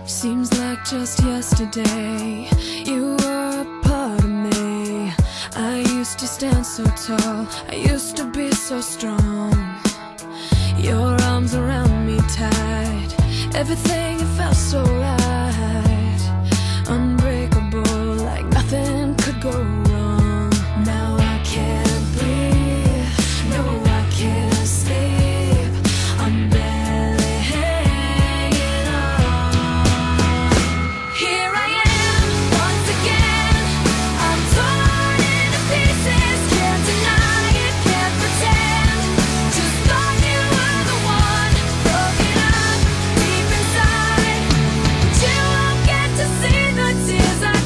Seems like just yesterday you were a part of me. I used to stand so tall, I used to be so strong. Your arms around me tight, everything it felt so right. Unbreakable, like nothing could go wrong. Now I can't breathe, no I can't sleep. I'm barely hanging on. Here I am, once again. I'm torn into pieces, can't deny it, can't pretend. Just thought you were the one, broken up deep inside. But you won't get to see the tears I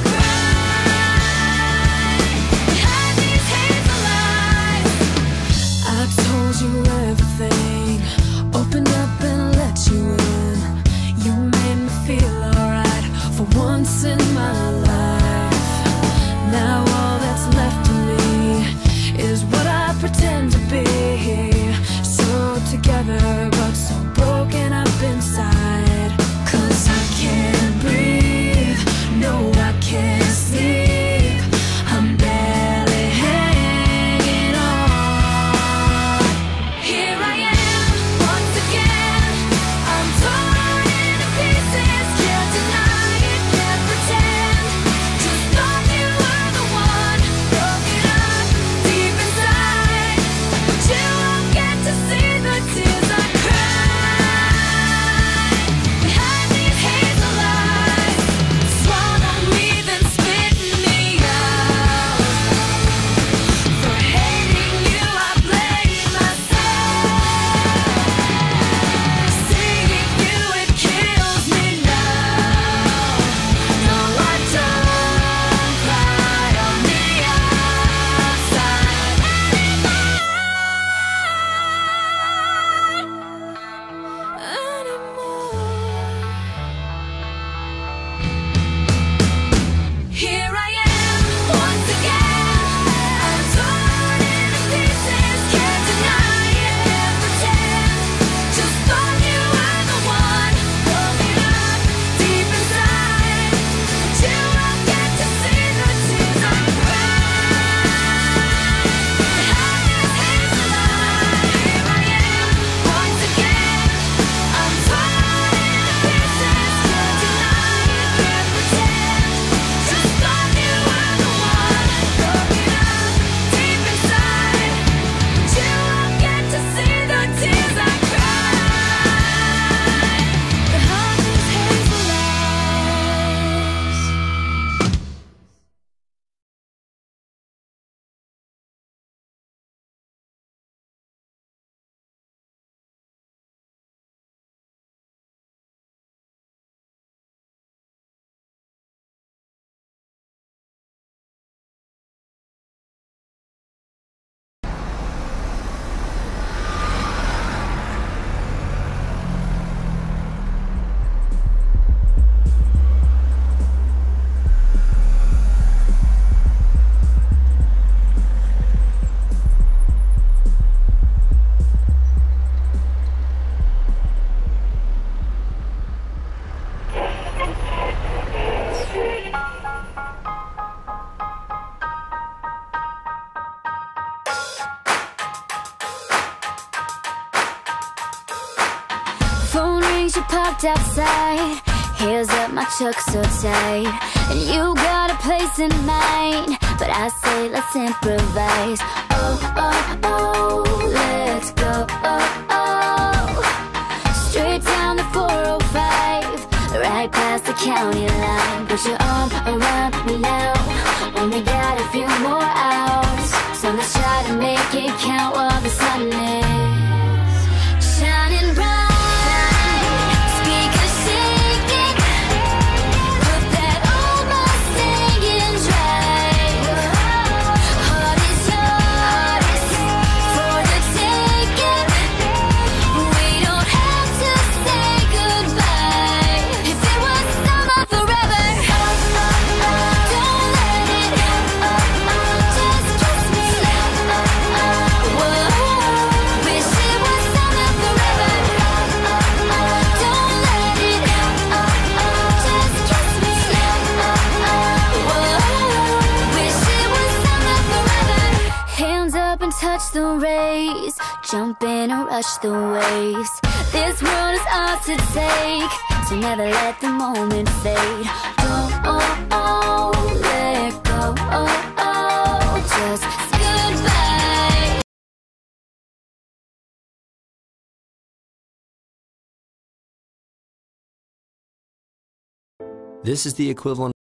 cry behind these hazel eyes. I told you everything, opened up and let you in. You made me feel alright for once in my life. Now all that's left of me is what I pretend to be. So together but so broken up inside. 'Cause I can't breathe, no I can't sleep. I'm barely hanging on. Here I am, once again. I'm torn into pieces, can't deny it, can't pretend. Just thought you were the one, broken up deep inside. But you won't get to see the tears I cry behind these hazel eyes. Swallow me, then spit me out. For hating you, I blame myself. Seeing you, it kills me now. No, I don't cry on the outside anymore. Here I am, once again. I'm torn into pieces, can't deny it, can't pretend. Just thought you were the one, broken up deep inside. But you won't get to see the tears I cry behind these hazel eyes. Here I am, once again. I'm torn into pieces, can't deny it, can't pretend. Just thought you were the one, broken up deep inside. But you won't get to see the tears I cry behind these hazel eyes. Phone rings, you parked outside. Heels up, my truck so tight. And you got a place in mind, but I say let's improvise. Oh, oh, oh, let's go. Oh, oh. Straight down the 405, right past the county line. Put your arm around me now. Only got a few more hours, so let's try to make it count while the sun is shining bright. Speakers shaking, put that old Mustang in drive. Heart is yours for the taking. We don't have to say goodbye. If it was summer forever, don't let it just kiss me. Whoa, wish the race, jump in and rush the waves. This world is ours to take, so never let the moment fade. Don't let go, just say goodbye. This is the equivalent.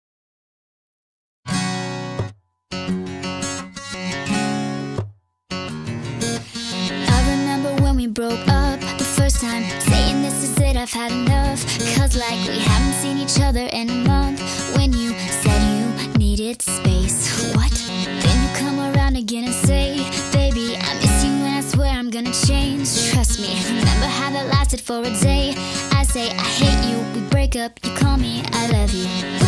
I remember when we broke up the first time, saying this is it, I've had enough. Cause like we haven't seen each other in a month. When you said you needed space, what? Then you come around again and say, baby, I miss you and I swear I'm gonna change. Trust me, remember how that lasted for a day. I say I hate you, we break up, you call me I love you.